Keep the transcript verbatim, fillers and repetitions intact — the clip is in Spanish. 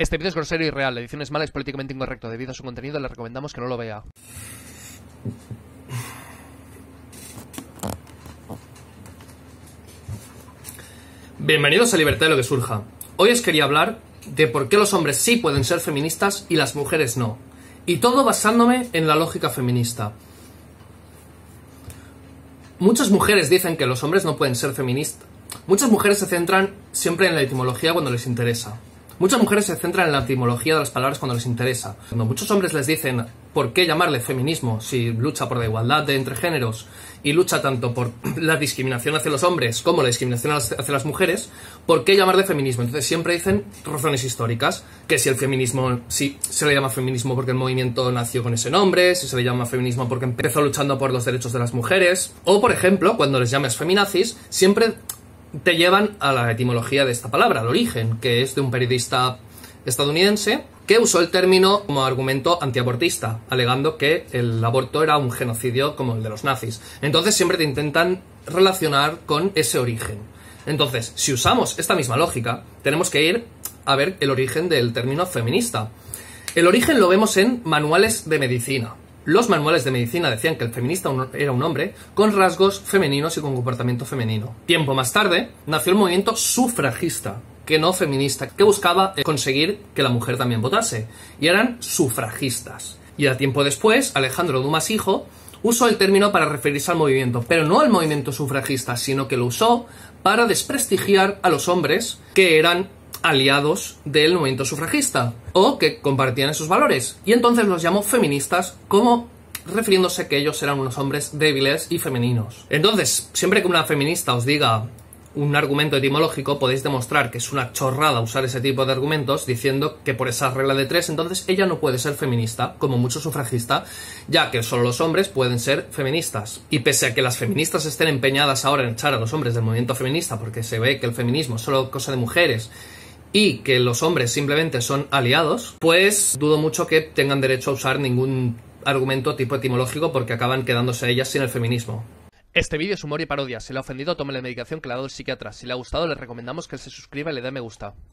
Este vídeo es grosero y irreal, la edición es mala y es políticamente incorrecto. Debido a su contenido le recomendamos que no lo vea. Bienvenidos a Libertad de lo que surja. Hoy os quería hablar de por qué los hombres sí pueden ser feministas y las mujeres no. Y todo basándome en la lógica feminista. Muchas mujeres dicen que los hombres no pueden ser feministas. Muchas mujeres se centran siempre en la etimología cuando les interesa. Muchas mujeres se centran en la etimología de las palabras cuando les interesa. Cuando muchos hombres les dicen por qué llamarle feminismo si lucha por la igualdad de entre géneros y lucha tanto por la discriminación hacia los hombres como la discriminación hacia las mujeres, ¿por qué llamarle feminismo? Entonces siempre dicen razones históricas, que si el feminismo, si se le llama feminismo porque el movimiento nació con ese nombre, si se le llama feminismo porque empezó luchando por los derechos de las mujeres, o por ejemplo, cuando les llames feminazis, siempre te llevan a la etimología de esta palabra, al origen, que es de un periodista estadounidense que usó el término como argumento antiabortista, alegando que el aborto era un genocidio como el de los nazis. Entonces siempre te intentan relacionar con ese origen. Entonces, si usamos esta misma lógica, tenemos que ir a ver el origen del término feminista. El origen lo vemos en manuales de medicina. Los manuales de medicina decían que el feminista era un hombre con rasgos femeninos y con comportamiento femenino. Tiempo más tarde nació el movimiento sufragista, que no feminista, que buscaba conseguir que la mujer también votase, y eran sufragistas. Y a tiempo después, Alejandro Dumas hijo usó el término para referirse al movimiento, pero no al movimiento sufragista, sino que lo usó para desprestigiar a los hombres que eran aliados del movimiento sufragista o que compartían esos valores, y entonces los llamó feministas, como refiriéndose que ellos eran unos hombres débiles y femeninos. Entonces, siempre que una feminista os diga un argumento etimológico, podéis demostrar que es una chorrada usar ese tipo de argumentos diciendo que por esa regla de tres, entonces ella no puede ser feminista, como mucho sufragista, ya que solo los hombres pueden ser feministas. Y pese a que las feministas estén empeñadas ahora en echar a los hombres del movimiento feminista porque se ve que el feminismo es solo cosa de mujeres y que los hombres simplemente son aliados, pues dudo mucho que tengan derecho a usar ningún argumento tipo etimológico porque acaban quedándose ellas sin el feminismo. Este vídeo es humor y parodia. Si le ha ofendido, tome la medicación que le ha dado el psiquiatra. Si le ha gustado, le recomendamos que se suscriba y le dé me gusta.